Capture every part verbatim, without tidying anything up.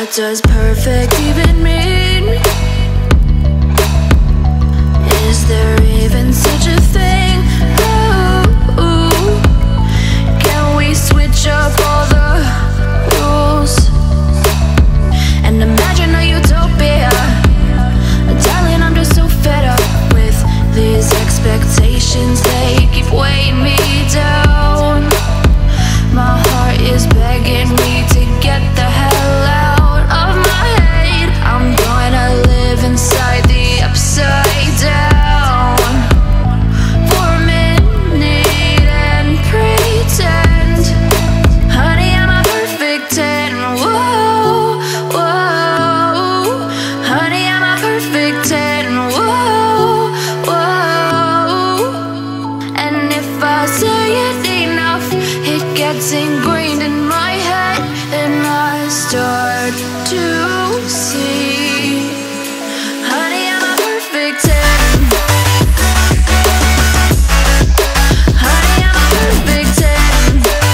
What does perfect even mean? Is there even such a thing? Ooh, can we switch up all the rules and imagine a utopia? Darling, I'm just so fed up with these expectations. They keep weighing me down. My heart is begging me to get the hell out of my head. I'm gonna live inside the upside down for a minute and pretend, honey, I'm a perfect ten. Whoa, whoa, honey, I'm a perfect ten. Whoa, whoa, and if I say it enough, it gets ingrained in my head, and I start to see, honey, I'm a perfect ten. Honey, I'm a perfect ten.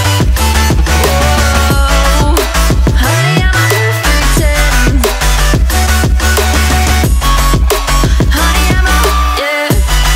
Whoa, honey, I'm a perfect ten. Honey, I'm a, yeah.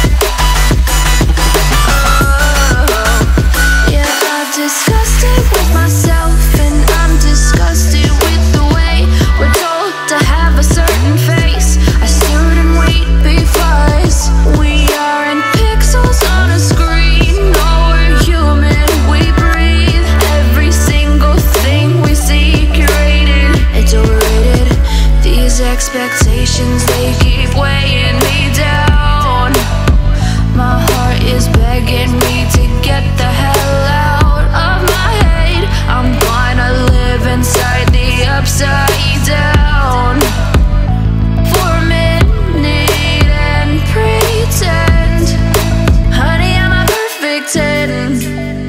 Oh, yeah, I've discussed it with myself, and I'm disgusted with the way we're told to have a certain face, a certain weight, because we aren't pixels on a screen. No, we're human, we breathe. Every single thing we see curated, it's overrated. These expectations, they keep weighing me down. My heart is begging me to get the hell out of my head. I'm gonna live inside the upside down for a minute and pretend, honey, I'm a perfect ten.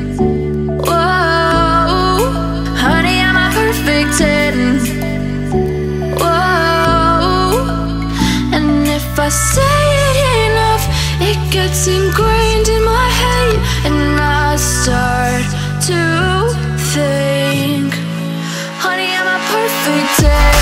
Whoa, honey, I'm a perfect ten. Whoa, and if I say it enough, it gets ingrained in my head, and I start to think, honey, I'm a perfect ten.